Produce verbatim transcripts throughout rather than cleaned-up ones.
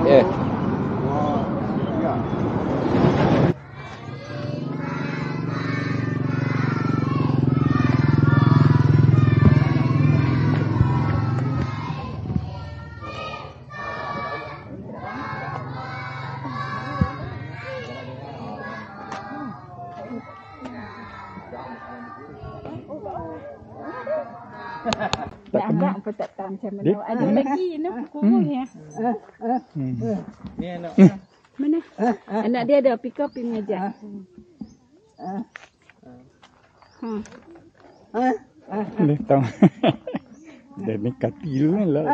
Yeah. Tak nak apa tak tahu macam mana. Ada lagi nak kurung ya. Ni anak. Mana? Anak dia ada pick up pergi mengajar. Hmm. Dia tahu. Dia ni katil lah.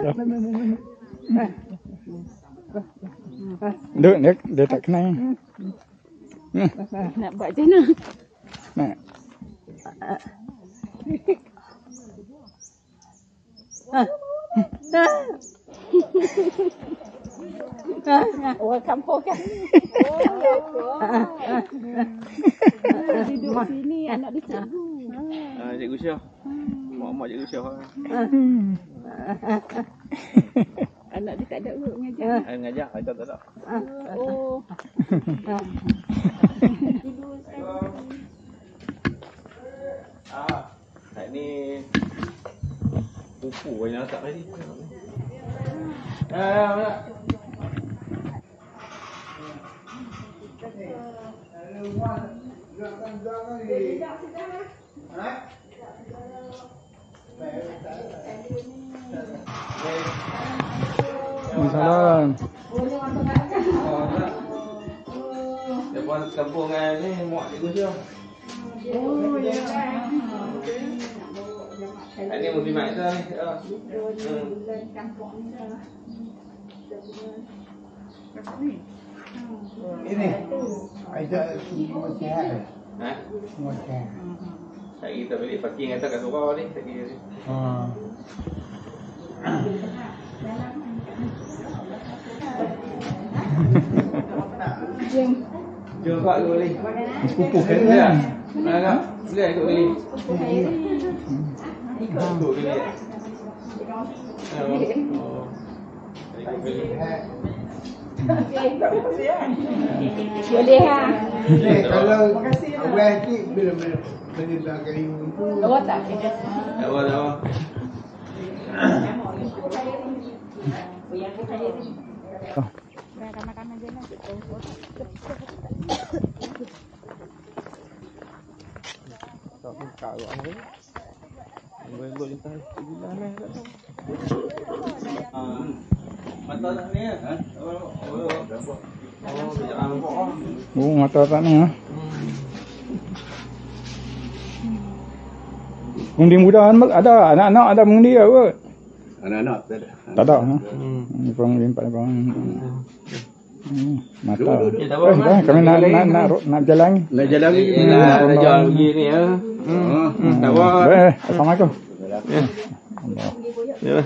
Duk, dia, dia tak kenal. Nak buat macam mana? Nak. Orang kampung kan? Oh, duduk sini anak dia cikgu. Ah, cikgu Syah. Mak-mak cikgu Syah. Anak dia tak ada urut mengajar. Ah, mengajar, tak tak tak. Oh. Ah, ni buku banyak tak tadi. Ah, mana? Salam. Dia buat kampung ni mak cikgu Syah. Oh, ya. Ini muslimat kita ni. Ini ada semua sihat. Ha? Semua sihat. Tak kita balik parking atas kat surau ni. Tak kira ni. Ha. Jeng. Jom kau dulu ni. Sepupu kan? Ya. Mana kau? Boleh ikut beli. Ikut beli. Oh. Ikut beli. Boleh ha. Eh, kalau awal sikit bila bila bila dah kali itu. Oh tak. Tak apa, tak apa. Makan-makan aja lah. Tak buka kat mana. Boleh lintas bulan ni tak tahu. Ah. Mata tak ni ah. Oh, oh. Oh, jangan lupa. Oh, mata tak ni ah. Mengundi muda ada anak-anak ada mengundi apa? Anak-anak tak ada. Tak ada. Hmm. Pang limpat pang. Hmm. Mata. Ya, tak apa. Eh, kami nak nak nak nak jalan. Nak jalan lagi. Nak nak jalan begini ya. Hmm. Tak apa. Eh, assalamualaikum. Ya. Ya.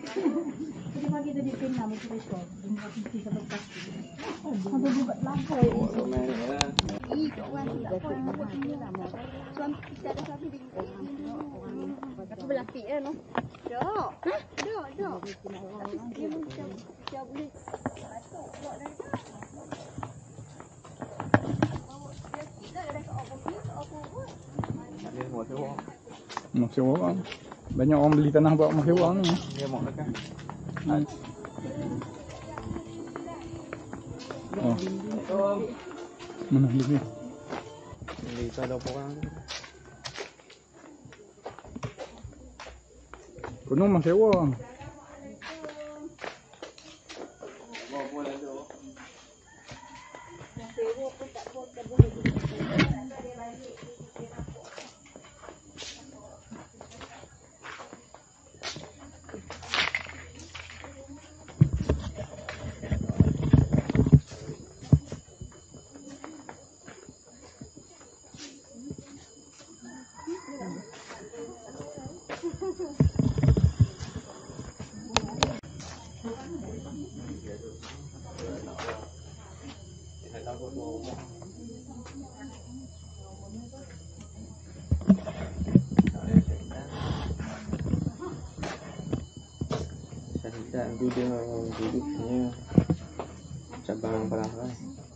Belakik kan? Dok. Hah? Dok, dok. Dia macam dia boleh Mak sewa. Banyak orang beli tanah buat mak sewa ni. Dia mau dekat. Oh. Mana dia? Ini tak ada orang. Kuno mak sewa. Syahidan tu dia duduknya cabang perang.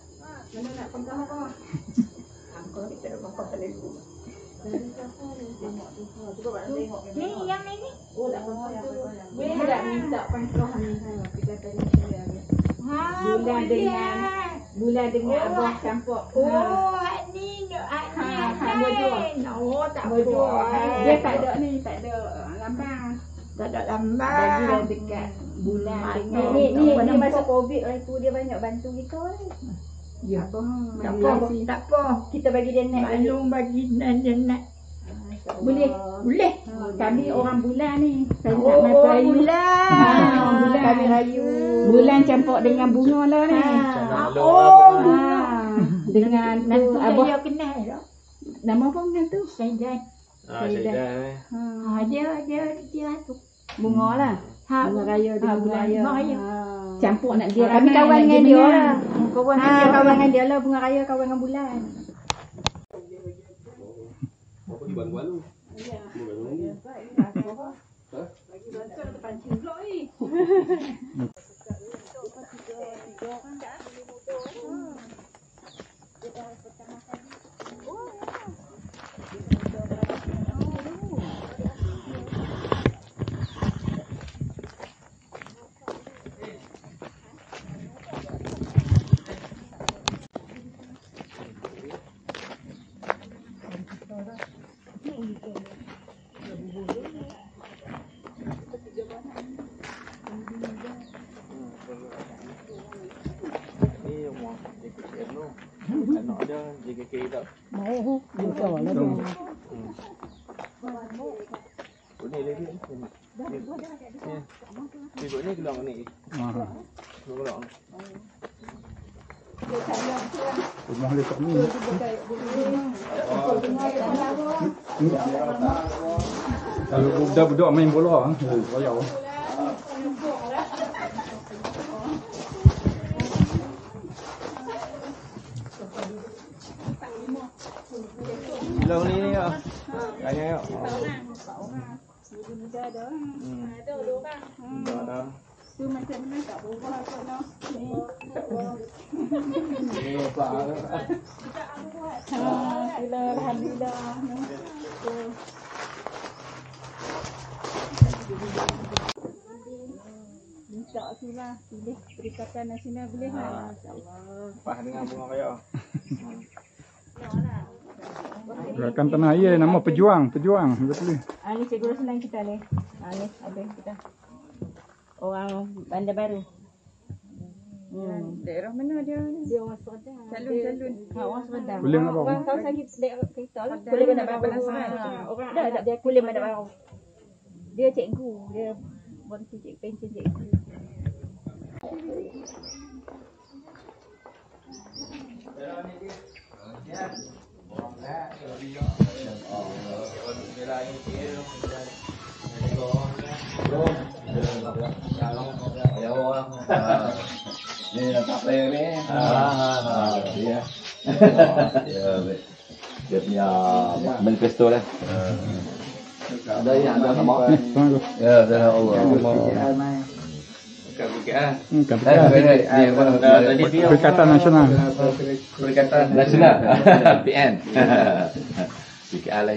Ni yang ni ni. Oh, tak boleh tak minta pangkah ni saya. Kita tadi sudah. Ha, bulan dengan bulan dengan abang campur. Oh, ni ni ni. Oh, tak boleh. Dia tak ada ni, tak ada lambang. Tak ada lambang. Bagi dah dekat bulan dengan Ni ni ni masa Covid lah tu dia banyak bantu kita ni. ya apa? Tak apa, tak apa. Kita bagi dia naik bagi. Maklum bagi dan dia nak. Boleh, boleh. Kami orang bulan ni. Saya nak main perayu. Bulan. Ha, bulan. Kami rayu. Bulan campur dengan bunga lah ni. Oh, Dengan tu abah Dia kenal dah. nama apa benda tu? Saidan. Ah, saya Ha, dia dia dia tu. Bunga lah. Ha, bunga raya Ha, dengan bunga bulan raya. bunga raya. Ha. Campur nak dia Kami ramai, kawan nak dengan dia dia menang. lah. Kawan Ha, dengan dia. kawan dengan dia lah bunga raya kawan dengan bulan. Apa di Bangku Alu? Ni rumah J K K M tu. Anak dia J K K tak. Mau buka lah tu. Oh ni lagi. Ni. Ni ni keluar ni. Ha. Keluar. Rumah dekat ni. Kalau budak-budak main bola, oh, royal. Belah ni ni ah. Tanya yuk. Muda ada. Hmm. Ada dua orang. Dah dah. Tu macam mana tak berubah kot noh. Ni. Ni apa? Alhamdulillah, alhamdulillah. Minta sila pilih Perikatan Nasional boleh lah. Pas dengan bunga raya. Gerakan tanah air nama pejuang, pejuang betul. Ah ni cikgu senang kita ni. Ah ni habis kita. Orang Bandar Baru. Hmm. Daerah mana dia? Dia orang Seredar. Calun-calun. Ha, orang Seredar. Kulim nak bawa. Orang kawasan kita daerah kita lah. Kulim Bandar Baru. Ha, orang Dah dah dia kulim Bandar Baru. Dia cikgu, dia volunteer cikgu, pension cikgu. Ni tak player ni. Ah, dia. Dia dia punya manifesto lah. Ada yang ada nama. Ni, tuan aku. Ya, dah Allah. Bukan bukan. Hmm, kan Eh, betul. ni apa? Tadi dia Perikatan Nasional. Perikatan Nasional. P N. P K A lain.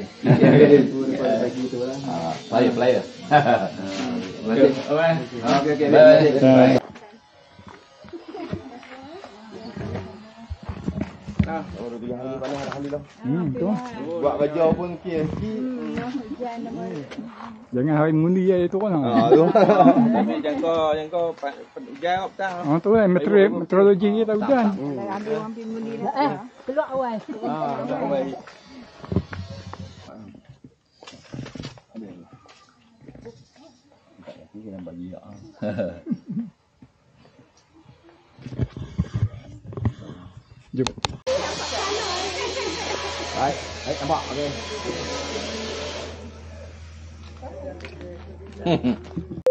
Ah, player player. Okey. Okey okey. Bye. Nah, orang tu yang hari panas alhamdulillah. Hmm, tu. Buat kerja pun sikit. Jangan hari mengundi je tu kan. Ah tu. Tapi jangka jangka hujan apa tak. Oh tu kan meteorologi meteorologi kita hujan. ambil orang pergi mundi dah. Eh, keluar awal. Ah, tak baik. Kita bagi ya. Jom. Baik, baik nampak. Okey.